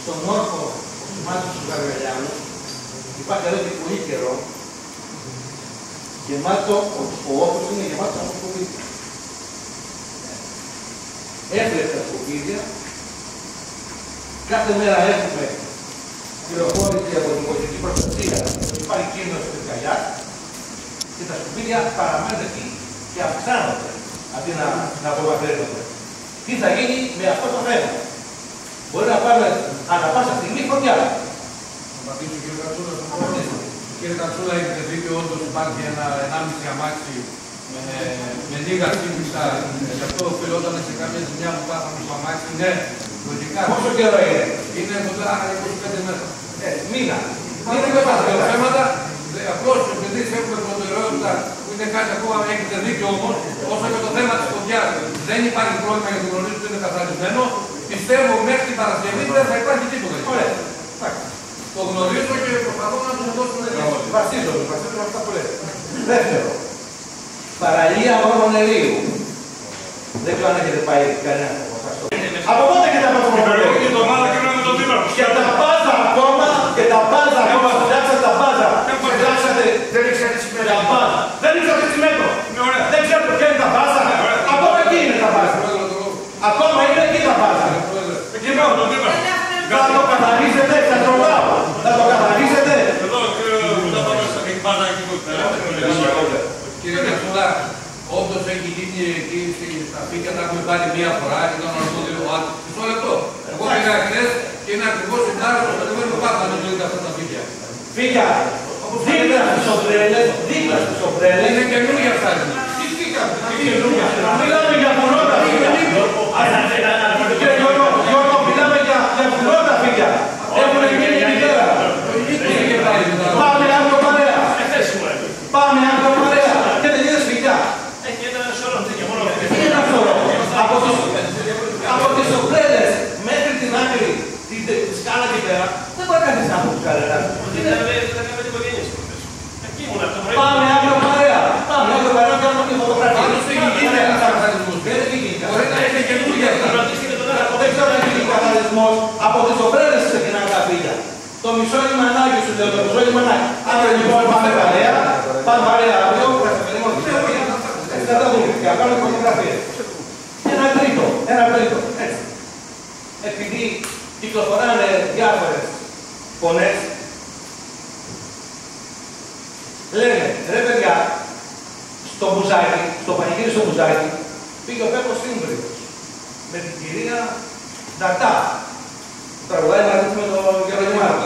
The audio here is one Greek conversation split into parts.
στον όρκο του Μάτου του Γαργαλιάνου υπάρχει εδώ και πολύ καιρό γεμάτο, ο όρκος είναι γεμάτος από σκουπίδια. Έφλεκτα σκουπίδια, κάθε μέρα έχουμε πληροφόρηση από την πολιτική προστασία ότι υπάρχει κίνδυνος της πυρκαγιάς και τα σκουπίδια παραμένουν εκεί και αυξάνονται αντί να απομακρύνονται. Τι θα γίνει με αυτό το θέμα? Μπορεί να πάμε ανά πάσα στιγμή φωτιά. Να πατήσω κύριε Κατσούλα. Κύριε Κατσούλα, έχετε δίκιο, όντως υπάρχει ένα 1,5 αμάξι με λίγα σύμβιστα. Γι' αυτό οφειλόταν σε κάποια ζημιά που πάθαμε στο αμάξι. Ναι, λογικά. Πόσο καιρό είναι? Είναι κοντά 25 μέτρα. Μήνα. Είναι και τα θέματα. Απλώς επειδή έχουμε προτεραιότητα που είναι κάτι ακόμα, έχετε δίκιο όμως, όσο και το θέμα της φωτιάς δεν υπάρχει πρόβλημα γιατί γνωρίζω ότι είναι καθαρισμένο, πιστεύω μέχρι την Παρασκευή δεν θα υπάρχει τίποτα. Ωραία. Το γνωρίζω και προσπαθώ να του δώσουμε λύση. Βασίζω αυτά που λέτε. Δεύτερο, παραλία όρμων νερίου. Δεν ξέρω αν έχετε πάει κανένα από εσάς. Από πότε και τα πάσα με το νερίο? Και τα πάσα ακόμα, και τα πάσα ακόμα, φτιάξατε τα πάσα. Δεν ξέρετε τσιμέντο. Δεν ξέρετε τσιμέντο. Δεν ξέρετε ποια είναι τα πάσα. Ακόμα εκεί είναι τα πάσα. Ακόμα είναι εκεί τα πάσα. Θα το καθαρίσετε, θα το ρωτάω. Θα το καθαρίσετε. Κύριε Κατσούλα, όντως έχει γίνει εκεί στα φύκια, τα έχουμε πάρει μία φορά, ήταν ο αρμόδιο μισό λεπτό. Εγώ πήγα χθες και είναι ακριβώς η τάρα στο περιμένω πάντα να δείτε αυτά τα φύκια. Φύκια, δίπλα στις ομπρέλες, δίπλα στις ομπρέλες. Είναι καινούργια αυτά. Τι φύκια, μιλάμε για φουρότα φύκια. Κύριε Γιώργο, μιλάμε για φουρότα φύκια. Έχουν γίνει μητέρα. Πάμε άλλο παρέα. Πάμε άλλο παρέα. Και δεν είδες φύκια. Έχει ένα σώρο και μόνο. Τι είναι αυτό? Από τις ομπρέλες μέχρι την άκρη τη σκάλα και πέρα, δεν μπορεί κανείς να ακούσει κανένα. Πάμε άλλο παρέα. Πάμε άλλο παρέα και κάνουμε τη φωτογραφία. Δεν ξέρω αν έχει καθαρισμός. Από τις ομπρέλες ξεκινάνε τα φύλλα. Το μισό λιμανάκι σου λέω, το μισό λιμανάκι. Άρα λοιπόν πάμε παρέα, πάμε παρέα αύριο, θα τα δούμε και θα κάνουμε φωτογραφίες. Ένα τρίτο, έτσι. Επειδή κυκλοφοράνε διάφορες φωνές, λένε, ρε παιδιά, στο Μπουζάκι, στο πανηγύρι στο Μπουζάκι, πήγε ο Πέπος Σύμπριος με την κυρία Νταρτά. Τραγουδάει μαζί με τον Γερονιμάκο.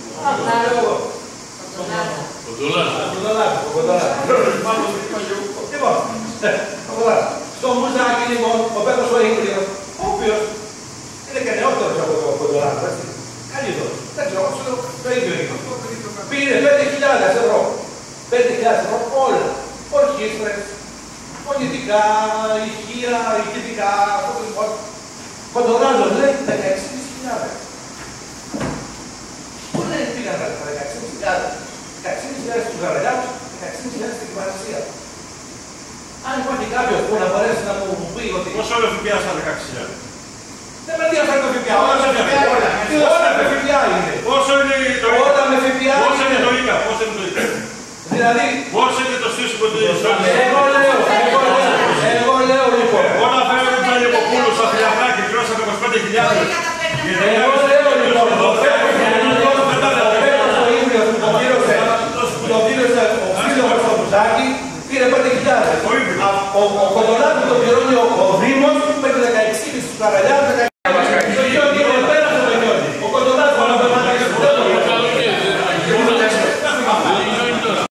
Λοιπόν, στο Μπουζάκι λοιπόν, ο Πέπος ο Σύμπριος, ο οποίος είναι και νεότερος από τον Κοντολάκο, έτσι. Καλύτερος. Δεν ξέρω, το ίδιο είναι. Πήρε 5.000 ευρώ. 5.000 ευρώ όλα. Ορχήστρες, φωνητικά, ηχεία, ηχητικά, Κοντολάκος λέει 16.000. Πού λέει πήγαν τα 16.000. 16.000 στους Γαραλιάνους, 16.000 στην Κυβαρσία. Αν υπάρχει κάποιος που να μπορέσει να μου πει ότι... Πόσο όλο ΦΠΑ στα 16.000. Δεν με ενδιαφέρει το ΦΠΑ. Όλα με ΦΠΑ είναι. Όλα με ΦΠΑ είναι. Πόσο είναι το ΙΚΑ. Όλα με ΦΠΑ Πόσο είναι είναι. το ΙΚΑ. Πόσο είναι το ΙΚΑ. Δηλαδή... Πόσο είναι το στήσιμο του ΙΚΑ. Εγώ λέω λοιπόν. Όλα φέρνουν τον Λιοποπούλου στο Φιλιακάκι και πληρώσαμε 25.000. Εγώ λέω λοιπόν. Το πλήρωσε ο σύλλογος στο Μπουζάκι, πήρε 5.000. Ο Κοντολάκου τον πληρώνει ο Δήμος, μέχρι 16.000 στους Καραλιάδες.